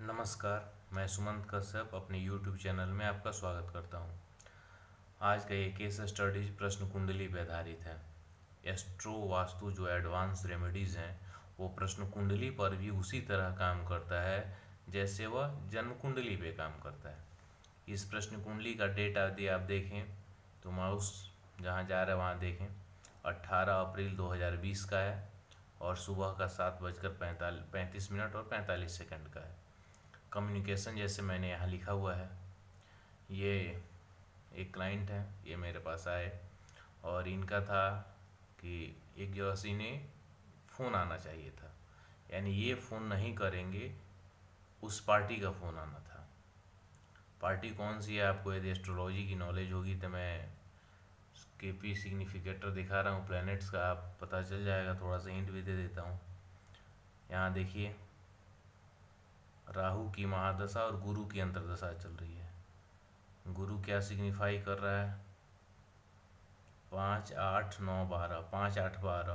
नमस्कार, मैं सुमंत कश्यप अपने YouTube चैनल में आपका स्वागत करता हूं। आज का ये केस स्टडीज प्रश्न कुंडली पर आधारित है। एस्ट्रो वास्तु जो एडवांस रेमेडीज़ हैं वो प्रश्न कुंडली पर भी उसी तरह काम करता है जैसे वह जन्म कुंडली पे काम करता है। इस प्रश्न कुंडली का डेट यदि आप देखें तो माउस जहाँ जा रहा है वहाँ देखें, 18 अप्रैल 2020 का है और सुबह का 7:35 और 45 सेकंड का है। कम्युनिकेशन जैसे मैंने यहाँ लिखा हुआ है, ये एक क्लाइंट है, ये मेरे पास आए और इनका था कि एक जगह से इन्हें फ़ोन आना चाहिए था, यानी ये फ़ोन नहीं करेंगे, उस पार्टी का फ़ोन आना था। पार्टी कौन सी है, आपको यदि एस्ट्रोलॉजी की नॉलेज होगी तो मैं KP सिग्निफिकेटर दिखा रहा हूँ प्लैनेट्स का, आप पता चल जाएगा। थोड़ा सा हिंट भी दे देता हूँ। यहाँ देखिए, राहु की महादशा और गुरु की अंतर्दशा चल रही है। गुरु क्या सिग्निफाई कर रहा है? 5, 8, 9, 12, 5, 8, 12।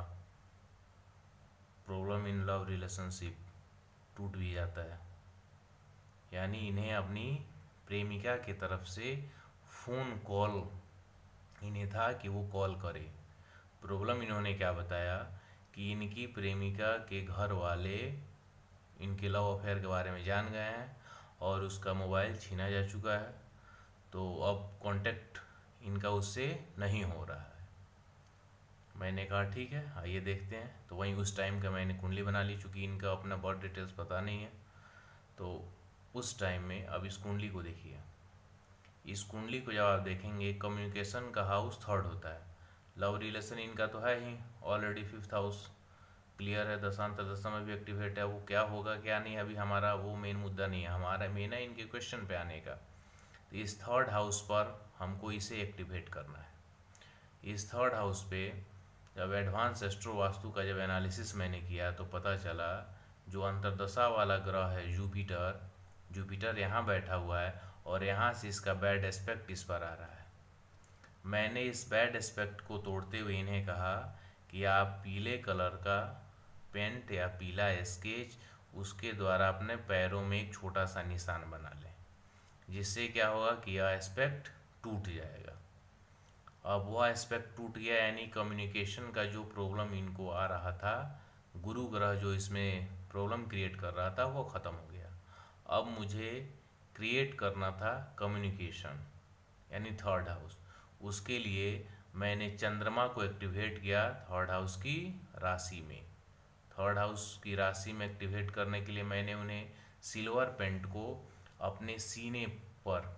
प्रॉब्लम इन लव रिलेशनशिप, टूट भी जाता है, यानी इन्हें अपनी प्रेमिका की तरफ से फ़ोन कॉल इन्हें था कि वो कॉल करे। प्रॉब्लम इन्होंने क्या बताया कि इनकी प्रेमिका के घर वाले इनके लव अफेयर के बारे में जान गए हैं और उसका मोबाइल छीना जा चुका है, तो अब कांटेक्ट इनका उससे नहीं हो रहा है। मैंने कहा ठीक है, आइए देखते हैं। तो वहीं उस टाइम का मैंने कुंडली बना ली, चूँकि इनका अपना बर्थ डिटेल्स पता नहीं है। तो उस टाइम में अब इस कुंडली को देखिए। इस कुंडली को जब आप देखेंगे, कम्युनिकेशन का हाउस 3rd होता है। लव रिलेशन इनका तो है ही, ऑलरेडी 5th हाउस क्लियर है, दशांतर में भी एक्टिवेट है। वो क्या होगा क्या नहीं, अभी हमारा वो मेन मुद्दा नहीं है। हमारा मेन है इनके क्वेश्चन पे आने का। तो इस 3rd हाउस पर हमको इसे एक्टिवेट करना है। इस 3rd हाउस पे जब एडवांस एस्ट्रो वास्तु का जब एनालिसिस मैंने किया तो पता चला जो अंतर्दशा वाला ग्रह है जुपिटर यहाँ बैठा हुआ है और यहाँ से इसका बैड एस्पेक्ट इस पर आ रहा है। मैंने इस बैड एस्पेक्ट को तोड़ते हुए इन्हें कहा कि आप पीले कलर का पेंट या पीला स्केच उसके द्वारा अपने पैरों में एक छोटा सा निशान बना लें, जिससे क्या होगा कि यह एस्पेक्ट टूट जाएगा। अब वह एस्पेक्ट टूट गया, यानी कम्युनिकेशन का जो प्रॉब्लम इनको आ रहा था, गुरु ग्रह जो इसमें प्रॉब्लम क्रिएट कर रहा था, वो ख़त्म हो गया। अब मुझे क्रिएट करना था कम्युनिकेशन, यानी 3rd हाउस। उसके लिए मैंने चंद्रमा को एक्टिवेट किया 3rd हाउस की राशि में। 3rd हाउस की राशि में एक्टिवेट करने के लिए मैंने उन्हें सिल्वर पेंट को अपने सीने पर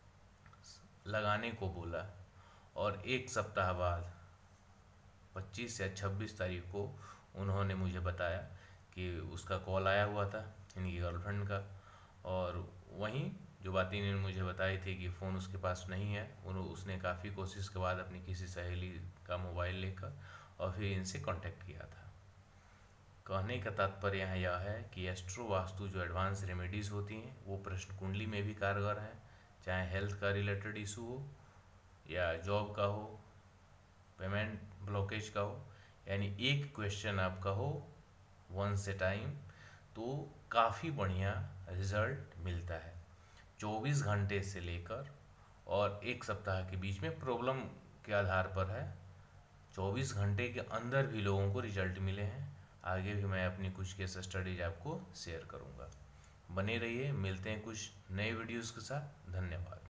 लगाने को बोला और 1 सप्ताह बाद 25 या 26 तारीख को उन्होंने मुझे बताया कि उसका कॉल आया हुआ था इनकी गर्लफ्रेंड का, और वहीं जो बातें इन्होंने मुझे बताई थी कि फ़ोन उसके पास नहीं है, उसने काफ़ी कोशिश के बाद अपनी किसी सहेली का मोबाइल लेकर और फिर इनसे कांटेक्ट किया था। कहने का तात्पर्य यहाँ यह है कि एस्ट्रो वास्तु जो एडवांस रेमेडीज़ होती हैं वो प्रश्न कुंडली में भी कारगर हैं, चाहे हेल्थ का रिलेटेड इशू हो या जॉब का हो, पेमेंट ब्लॉकेज का हो, यानी एक क्वेश्चन आपका हो वंस ए टाइम, तो काफ़ी बढ़िया रिजल्ट मिलता है। 24 घंटे से लेकर और 1 सप्ताह के बीच में प्रॉब्लम के आधार पर है। 24 घंटे के अंदर भी लोगों को रिजल्ट मिले हैं। आगे भी मैं अपनी कुछ केस स्टडीज आपको शेयर करूंगा। बने रहिए, मिलते हैं कुछ नए वीडियोस के साथ। धन्यवाद।